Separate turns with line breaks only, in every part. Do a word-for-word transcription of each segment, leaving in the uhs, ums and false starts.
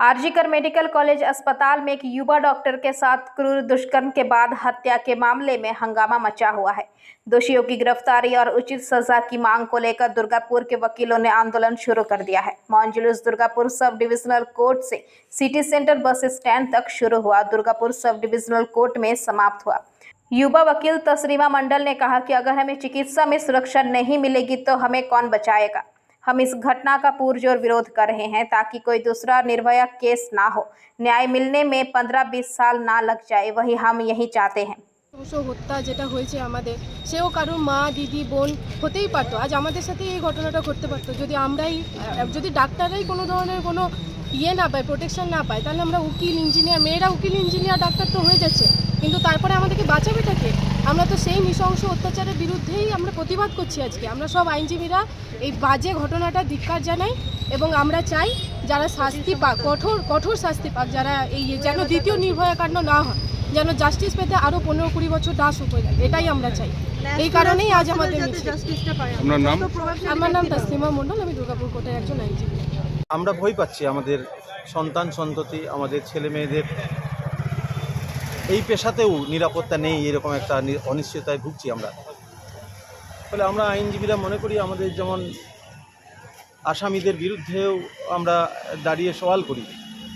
RG Kar medical college अस्पताल में एक युवा डॉक्टर के साथ क्रूर दुष्कर्म के बाद हत्या के मामले में हंगामा मचा हुआ है। दोषियों की गिरफ्तारी और उचित सजा की मांग को लेकर दुर्गापुर के वकीलों ने आंदोलन शुरू कर दिया है। मौन जुलूस दुर्गापुर सब डिविजनल कोर्ट से सिटी सेंटर बस स्टैंड तक शुरू हुआ, दुर्गापुर सब डिविजनल कोर्ट में समाप्त हुआ। युवा वकील तस्रीमा मंडल ने कहा कि अगर हमें चिकित्सा में सुरक्षा नहीं मिलेगी तो हमें कौन बचाएगा। हम इस घटना का पुरजोर विरोध कर रहे हैं ताकि कोई दूसरा निर्भया केस ना हो, न्याय मिलने में पंद्रह बीस साल ना लग जाए, वही हम यही चाहते हैं।
হত্যা যেটা হয়েছে আমাদের, সেও কারোর মা দিদি বোন হতেই পারতো। আজ আমাদের সাথে এই ঘটনাটা ঘটতে পারতো যদি আমরাই যদি ডাক্তাররাই কোনো ধরনের কোনো ইয়ে না পায়, প্রোটেকশন না পায়, তাহলে আমরা উকিল ইঞ্জিনিয়ার, মেয়েরা উকিল ইঞ্জিনিয়ার ডাক্তার তো হয়ে যাচ্ছে, কিন্তু তারপরে আমাদেরকে বাঁচাবেটাকে। আমরা তো সেই নৃশংস অত্যাচারের বিরুদ্ধেই আমরা প্রতিবাদ করছি। আজকে আমরা সব আইনজীবীরা এই বাজে ঘটনাটা ধিক্কার জানাই এবং আমরা চাই যারা শাস্তি পাক, কঠোর কঠোর শাস্তি পাক, যারা এই যেন দ্বিতীয় নির্ভয়া কাণ্ড না হয়, যেন জাস্টিস পেতে আরো পনেরো কুড়ি বছর দাস হয়ে যায়, এটাই আমরা চাই। এই কারণেই আজ আমাদের
আপনার নাম?
আমার নাম তসলিমা মন্ডল, আমি দুর্গাপুর কোর্টের একজন আইনজীবী।
আমরা ভয় পাচ্ছি আমাদের সন্তান সন্ততি, আমাদের ছেলে মেয়েদের এই পেশাতেও নিরাপত্তা নেই, এরকম একটা অনিশ্চয়তায় ভুগছি আমরা। ফলে আমরা আইনজীবীরা মনে করি আমাদের যেমন আসামিদের বিরুদ্ধেও আমরা দাঁড়িয়ে সওয়াল করি,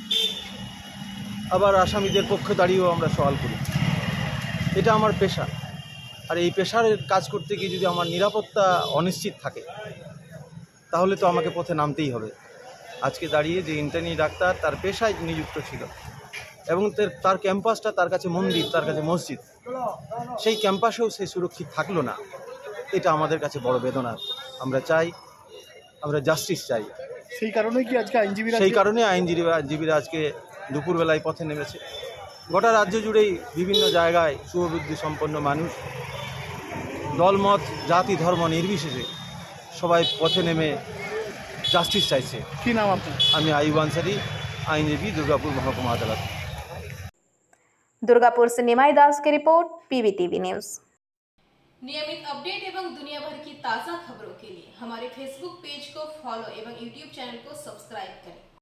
আবার আসামিদের পক্ষে দাঁড়িয়েও আমরা সওয়াল করি। এটা আমার পেশা, আর এই পেশার কাজ করতে গিয়ে যদি আমার নিরাপত্তা অনিশ্চিত থাকে তাহলে তো আমাকে পথে নামতেই হবে। আজকে দাঁড়িয়ে যে ইন্টার্নি ডাক্তার তার পেশায় নিযুক্ত ছিল এবং তার ক্যাম্পাসটা তার কাছে মন্দির, তার কাছে মসজিদ, সেই ক্যাম্পাসেও সে সুরক্ষিত থাকলো না, এটা আমাদের কাছে বড় বেদনা। আমরা চাই, আমরা জাস্টিস চাই।
সেই কারণে কি আজকে আইনজীবীরা
সেই কারণে আইনজীবীরা আইনজীবীরা আজকে দুপুরবেলায় পথে নেমেছে। গোটা রাজ্য জুড়েই বিভিন্ন জায়গায় শুভবুদ্ধি সম্পন্ন মানুষ, দলমত জাতি ধর্ম নির্বিশেষে সবাই পথে নেমে জাস্টিস চাইছে।
কি নাম আপনার?
আমি আইয়ুব আনসারি, আইনজীবী, দুর্গাপুর মহকুমা আদালত।
दुर्गापुर से निमाई दास की रिपोर्ट, पीवीटीवी न्यूज़।
नियमित अपडेट एवं दुनिया भर की ताज़ा खबरों के लिए हमारे फेसबुक पेज को फॉलो एवं यूट्यूब चैनल को सब्सक्राइब करें।